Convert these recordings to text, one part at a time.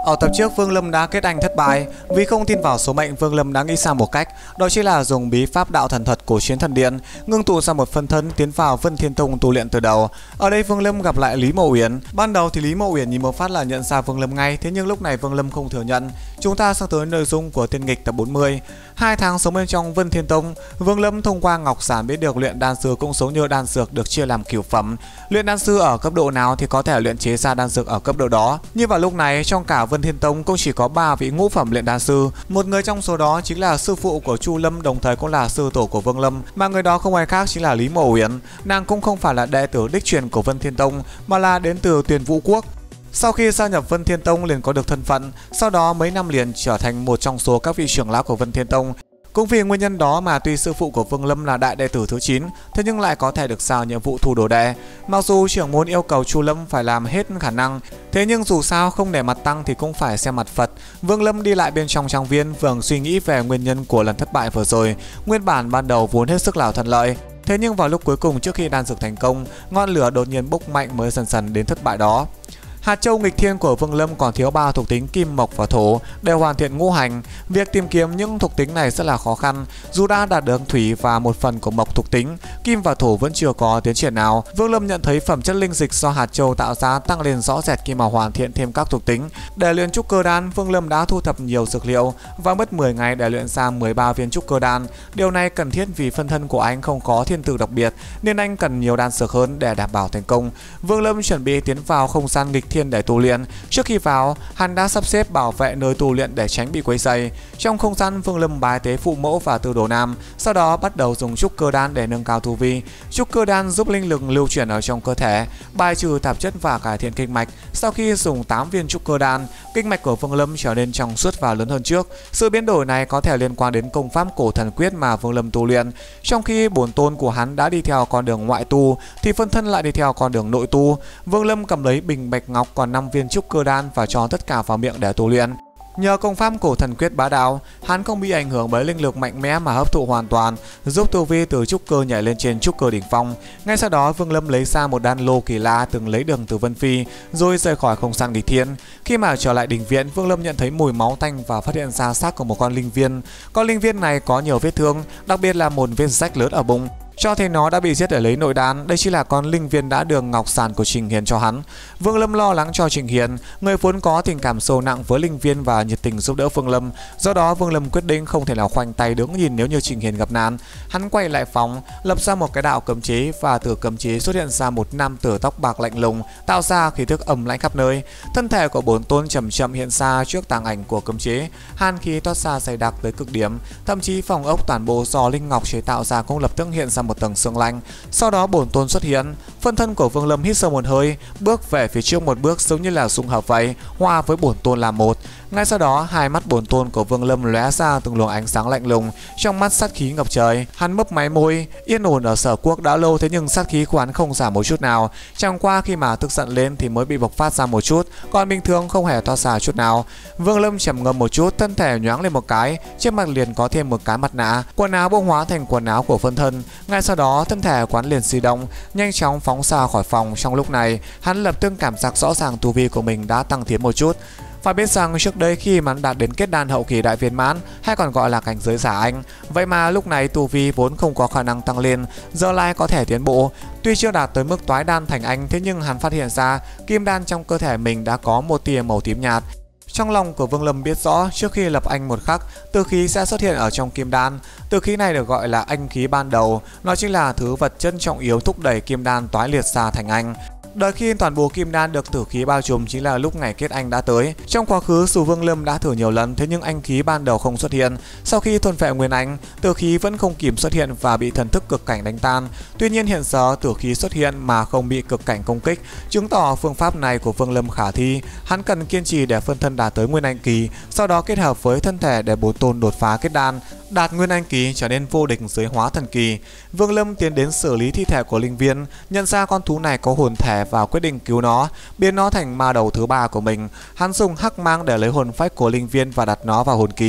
Ở tập trước, Vương Lâm đã kết anh thất bại. Vì không tin vào số mệnh, Vương Lâm đã nghĩ ra một cách, đó chính là dùng bí pháp đạo thần thuật của Chiến Thần Điện, ngưng tụ ra một phân thân tiến vào Vân Thiên Tông tu luyện từ đầu. Ở đây Vương Lâm gặp lại Lý Mộ Uyển. Ban đầu thì Lý Mộ Uyển nhìn một phát là nhận ra Vương Lâm ngay, thế nhưng lúc này Vương Lâm không thừa nhận. Chúng ta sang tới nội dung của Tiên Nghịch tập 40. 2 tháng sống bên trong Vân Thiên Tông, Vương Lâm thông qua ngọc giản biết được luyện đan sư cũng giống như đan dược được chia làm cửu phẩm. Luyện đan sư ở cấp độ nào thì có thể luyện chế ra đan dược ở cấp độ đó. Như vào lúc này trong cả Vân Thiên Tông cũng chỉ có 3 vị ngũ phẩm luyện đan sư. Một người trong số đó chính là sư phụ của Chu Lâm, đồng thời cũng là sư tổ của Vương Lâm, mà người đó không ai khác chính là Lý Mộ Uyển. Nàng cũng không phải là đệ tử đích truyền của Vân Thiên Tông mà là đến từ Tuyền Vũ Quốc. Sau khi gia nhập Vân Thiên Tông liền có được thân phận, sau đó mấy năm liền trở thành một trong số các vị trưởng lão của Vân Thiên Tông. Cũng vì nguyên nhân đó mà tuy sư phụ của Vương Lâm là đại đệ tử thứ 9, thế nhưng lại có thể được giao nhiệm vụ thu đồ đệ. Mặc dù trưởng môn yêu cầu Chu Lâm phải làm hết khả năng, thế nhưng dù sao không để mặt tăng thì cũng phải xem mặt Phật. Vương Lâm đi lại bên trong trang viên, vừa suy nghĩ về nguyên nhân của lần thất bại vừa rồi. Nguyên bản ban đầu vốn hết sức là thuận lợi, thế nhưng vào lúc cuối cùng trước khi đan dược thành công, ngọn lửa đột nhiên bốc mạnh mới dần dần đến thất bại đó. Hạt châu nghịch thiên của Vương Lâm còn thiếu 3 thuộc tính kim, mộc và thổ để hoàn thiện ngũ hành. Việc tìm kiếm những thuộc tính này rất là khó khăn. Dù đã đạt được thủy và một phần của mộc thuộc tính, kim và thổ vẫn chưa có tiến triển nào. Vương Lâm nhận thấy phẩm chất linh dịch do hạt châu tạo ra tăng lên rõ rệt khi mà hoàn thiện thêm các thuộc tính. Để luyện trúc cơ đan, Vương Lâm đã thu thập nhiều dược liệu và mất 10 ngày để luyện ra 13 viên trúc cơ đan. Điều này cần thiết vì phân thân của anh không có thiên tử đặc biệt nên anh cần nhiều đan dược hơn để đảm bảo thành công. Vương Lâm chuẩn bị tiến vào không gian nghịch thiên để tu luyện. Trước khi vào, hắn đã sắp xếp bảo vệ nơi tu luyện để tránh bị quấy rầy. Trong không gian, Vương Lâm bái tế phụ mẫu và Tư Đồ Nam, sau đó bắt đầu dùng trúc cơ đan để nâng cao tu vi. Trúc cơ đan giúp linh lực lưu chuyển ở trong cơ thể, bài trừ tạp chất và cải thiện kinh mạch. Sau khi dùng 8 viên trúc cơ đan, kinh mạch của Vương Lâm trở nên trong suốt và lớn hơn trước. Sự biến đổi này có thể liên quan đến công pháp cổ thần quyết mà Vương Lâm tu luyện. Trong khi bổn tôn của hắn đã đi theo con đường ngoại tu, thì phân thân lại đi theo con đường nội tu. Vương Lâm cầm lấy bình bạch ngọc còn 5 viên trúc cơ đan và cho tất cả vào miệng để tu luyện. Nhờ công pháp cổ thần quyết bá đạo, hắn không bị ảnh hưởng bởi linh lực mạnh mẽ mà hấp thụ hoàn toàn, giúp tu vi từ trúc cơ nhảy lên trên trúc cơ đỉnh phong. Ngay sau đó, Vương Lâm lấy ra một đan lô kỳ lạ từng lấy được từ Vân Phi, rồi rời khỏi không gian nghịch thiên. Khi mà trở lại đình viện, Vương Lâm nhận thấy mùi máu tanh và phát hiện ra xác của một con linh viên. Con linh viên này có nhiều vết thương, đặc biệt là một vết rách lớn ở bụng, cho thấy nó đã bị giết để lấy nội đan. Đây chỉ là con linh viên đã được ngọc sản của Trình Hiền cho hắn. Vương Lâm lo lắng cho Trình Hiền, người vốn có tình cảm sâu nặng với linh viên và nhiệt tình giúp đỡ Vương Lâm. Do đó Vương Lâm quyết định không thể nào khoanh tay đứng nhìn nếu như Trình Hiền gặp nạn. Hắn quay lại phòng, lập ra một cái đạo cấm chế và từ cấm chế xuất hiện ra một nam tử tóc bạc lạnh lùng, tạo ra khí thức âm lãnh khắp nơi. Thân thể của bổn tôn chậm chậm hiện ra trước tàng ảnh của cấm chế, hàn khí toát ra dày đặc tới cực điểm, thậm chí phòng ốc toàn bộ do linh ngọc chế tạo ra cũng lập tức hiện ra một tầng sương lạnh. Sau đó bổn tôn xuất hiện, phân thân của Vương Lâm hít sâu một hơi, bước về phía trước một bước giống như là xung hợp vậy, hòa với bổn tôn là một. Ngay sau đó, hai mắt bổn tôn của Vương Lâm lóe ra từng luồng ánh sáng lạnh lùng, trong mắt sát khí ngập trời. Hắn mấp máy môi, yên ổn ở Sở Quốc đã lâu, thế nhưng sát khí của hắn không giảm một chút nào. Chẳng qua khi mà tức giận lên thì mới bị bộc phát ra một chút, còn bình thường không hề toát ra chút nào. Vương Lâm trầm ngâm một chút, thân thể nhoáng lên một cái, trên mặt liền có thêm một cái mặt nạ, quần áo bỗng hóa thành quần áo của phân thân. Ngay sau đó, thân thể quán liền di động, nhanh chóng phóng xa khỏi phòng. Trong lúc này, hắn lập tức cảm giác rõ ràng tu vi của mình đã tăng tiến một chút. Phải biết rằng trước đây khi mà đạt đến kết đan hậu kỳ đại viên mãn, hay còn gọi là cảnh giới giả anh, vậy mà lúc này tu vi vốn không có khả năng tăng lên, giờ lại có thể tiến bộ. Tuy chưa đạt tới mức toái đan thành anh, thế nhưng hắn phát hiện ra kim đan trong cơ thể mình đã có một tia màu tím nhạt. Trong lòng của Vương Lâm biết rõ, trước khi lập anh một khắc, tử khí sẽ xuất hiện ở trong kim đan. Tử khí này được gọi là anh khí ban đầu, nó chính là thứ vật chất trọng yếu thúc đẩy kim đan toái liệt ra thành anh. Đợi khi toàn bộ kim đan được tử khí bao trùm chính là lúc ngày kết anh đã tới. Trong quá khứ, dù Vương Lâm đã thử nhiều lần, thế nhưng anh khí ban đầu không xuất hiện. Sau khi thuần phệ nguyên anh, tử khí vẫn không kịp xuất hiện và bị thần thức cực cảnh đánh tan. Tuy nhiên hiện giờ tử khí xuất hiện mà không bị cực cảnh công kích, chứng tỏ phương pháp này của Vương Lâm khả thi. Hắn cần kiên trì để phân thân đạt tới nguyên anh kỳ, sau đó kết hợp với thân thể để bổn tôn đột phá kết đan, đạt nguyên anh kỳ trở nên vô địch dưới hóa thần kỳ. Vương Lâm tiến đến xử lý thi thể của linh viên, nhận ra con thú này có hồn thể và quyết định cứu nó, biến nó thành ma đầu thứ 3 của mình. Hắn dùng hắc mang để lấy hồn phách của linh viên và đặt nó vào hồn kỳ.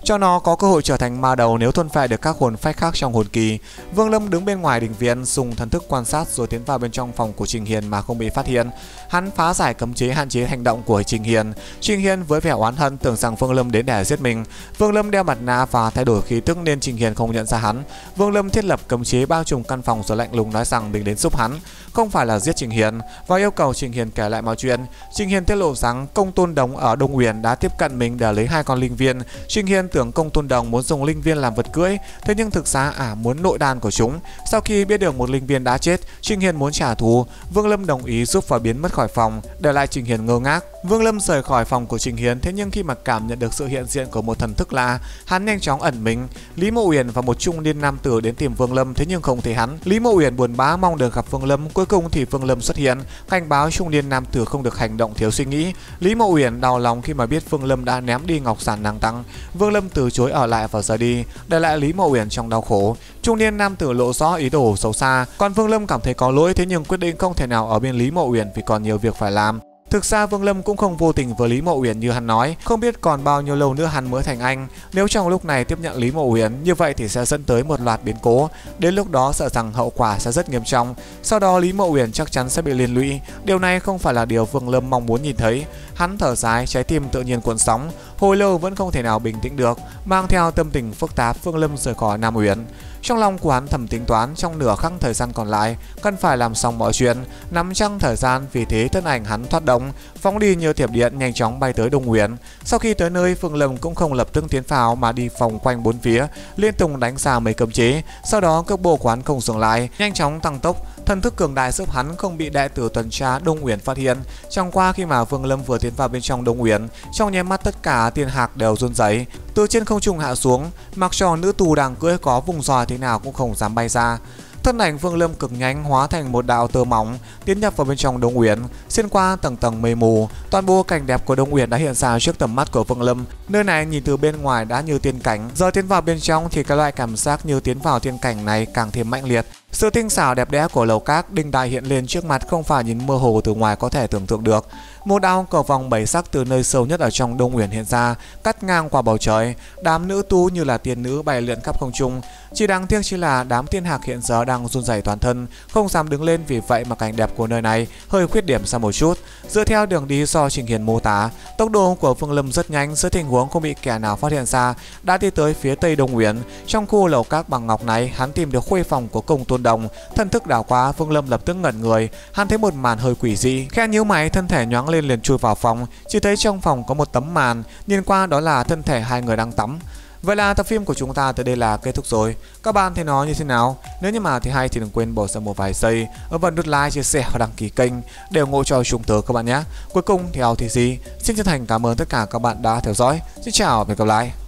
cho nó có cơ hội trở thành ma đầu nếu thôn phệ được các hồn phách khác trong hồn kỳ. Vương Lâm đứng bên ngoài đình viện dùng thần thức quan sát rồi tiến vào bên trong phòng của Trình Hiền mà không bị phát hiện. Hắn phá giải cấm chế hạn chế hành động của Trình Hiền. Trình Hiền với vẻ oán hận tưởng rằng Vương Lâm đến để giết mình. Vương Lâm đeo mặt nạ và thay đổi khí tức nên Trình Hiền không nhận ra hắn. Vương Lâm thiết lập cấm chế bao trùm căn phòng rồi lạnh lùng nói rằng mình đến giúp hắn, không phải là giết Trình Hiền, và yêu cầu Trình Hiền kể lại mọi chuyện. Trình Hiền tiết lộ rằng Công Tôn Đồng ở Đông Uyển đã tiếp cận mình để lấy 2 con linh viên. Trình Hiền tưởng Công Tôn Đồng muốn dùng linh viên làm vật cưỡi, thế nhưng thực ra muốn nội đan của chúng. Sau khi biết được một linh viên đã chết, Trình Hiền muốn trả thù. Vương Lâm đồng ý giúp và biến mất khỏi phòng, để lại Trình Hiền ngơ ngác. Vương Lâm rời khỏi phòng của Trình Hiền, thế nhưng khi mà cảm nhận được sự hiện diện của một thần thức lạ, hắn nhanh chóng ẩn mình. Lý Mộ Uyển và một trung niên nam tử đến tìm Vương Lâm, thế nhưng không thấy hắn. Lý Mộ Uyển buồn bã mong được gặp Vương Lâm, cuối cùng thì Vương Lâm xuất hiện, cảnh báo trung niên nam tử không được hành động thiếu suy nghĩ. Lý Mộ Uyển đau lòng khi mà biết Vương Lâm đã ném đi ngọc sản nàng tăng. Vương Lâm từ chối ở lại và rời đi, để lại Lý Mộ Uyển trong đau khổ. Trung niên nam tử lộ rõ ý đồ xấu xa, còn Vương Lâm cảm thấy có lỗi, thế nhưng quyết định không thể nào ở bên Lý Mộ Uyển vì còn nhiều việc phải làm. Thực ra Vương Lâm cũng không vô tình với Lý Mộ Uyển như hắn nói, không biết còn bao nhiêu lâu nữa hắn mới thành anh. Nếu trong lúc này tiếp nhận Lý Mộ Uyển, như vậy thì sẽ dẫn tới một loạt biến cố, đến lúc đó sợ rằng hậu quả sẽ rất nghiêm trọng. Sau đó Lý Mộ Uyển chắc chắn sẽ bị liên lụy, điều này không phải là điều Vương Lâm mong muốn nhìn thấy. Hắn thở dài, trái tim tự nhiên cuộn sóng, hồi lâu vẫn không thể nào bình tĩnh được. Mang theo tâm tình phức tạp, Vương Lâm rời khỏi Nam Uyển. Trong lòng của hắn thầm tính toán trong nửa khắc thời gian còn lại cần phải làm xong mọi chuyện, nắm chắc thời gian, vì thế thân ảnh hắn thoát động, phóng đi như thiểm điện, nhanh chóng bay tới Đông Uyển. Sau khi tới nơi, Vương Lâm cũng không lập tức tiến vào mà đi vòng quanh bốn phía, liên tục đánh ra mấy cấm chế. Sau đó cước bộ của hắn không dừng lại, nhanh chóng tăng tốc. Thần thức cường đại giúp hắn không bị đệ tử tuần tra Đông Uyển phát hiện. Chẳng qua khi mà Vương Lâm vừa tiến vào bên trong Đông Uyển, trong nháy mắt tất cả tiên hạc đều run rẩy, từ trên không trung hạ xuống, mặc cho nữ tù đang cưỡi có vùng giòi thế nào cũng không dám bay ra. Thân ảnh Vương Lâm cực nhanh hóa thành một đạo tơ mỏng, tiến nhập vào bên trong Đông Uyển, xuyên qua tầng tầng mây mù. Toàn bộ cảnh đẹp của Đông Uyển đã hiện ra trước tầm mắt của Vương Lâm. Nơi này nhìn từ bên ngoài đã như tiên cảnh, giờ tiến vào bên trong thì cái loại cảm giác như tiến vào tiên cảnh này càng thêm mãnh liệt. Sự tinh xảo đẹp đẽ của lầu các đinh đài hiện lên trước mặt không phải nhìn mơ hồ từ ngoài có thể tưởng tượng được. Một đạo cầu vòng 7 sắc từ nơi sâu nhất ở trong Đông Uyển hiện ra, cắt ngang qua bầu trời. Đám nữ tu như là tiên nữ bay lượn khắp không trung. Chỉ đáng tiếc chỉ là đám tiên hạc hiện giờ đang run rẩy toàn thân, không dám đứng lên, vì vậy mà cảnh đẹp của nơi này hơi khuyết điểm ra một chút. Dựa theo đường đi do Trình Hiền mô tả, tốc độ của Vương Lâm rất nhanh, dưới tình huống không bị kẻ nào phát hiện ra, đã đi tới phía tây Đông Uyển. Trong khu lầu các bằng ngọc này, hắn tìm được khuê phòng của Công Tôn Đồng. Thần thức đảo qua, Vương Lâm lập tức ngẩn người, hắn thấy một màn hơi quỷ dị, khẽ nhíu mày, thân thể nhoáng lên liền chui vào phòng. Chỉ thấy trong phòng có một tấm màn, nhìn qua đó là thân thể hai người đang tắm. Vậy là tập phim của chúng ta tới đây là kết thúc rồi. Các bạn thấy nó như thế nào? Nếu như mà thấy hay thì đừng quên bỏ ra một vài giây và nút like, chia sẻ và đăng ký kênh để ủng hộ cho chúng tớ các bạn nhé. Cuối cùng thì xin chân thành cảm ơn tất cả các bạn đã theo dõi. Xin chào và hẹn gặp lại.